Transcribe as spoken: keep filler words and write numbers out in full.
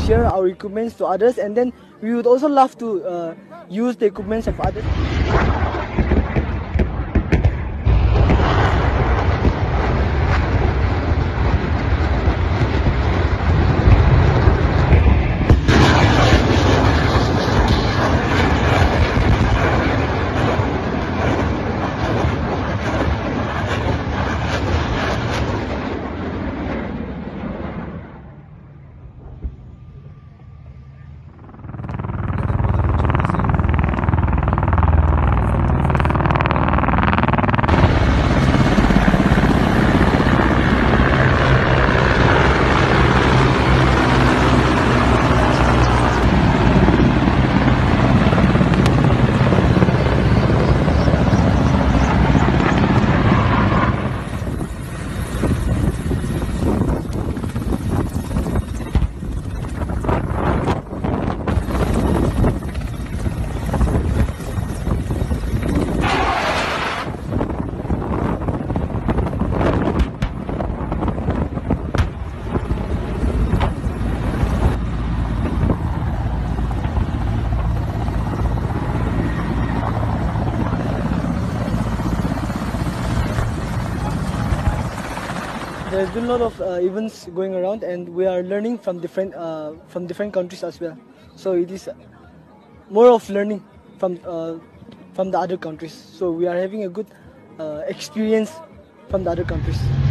share our equipments to others, and then we would also love to uh, use the equipments of others. There's been a lot of uh, events going around, and we are learning from different uh, from different countries as well. So it is more of learning from uh, from the other countries. So we are having a good uh, experience from the other countries.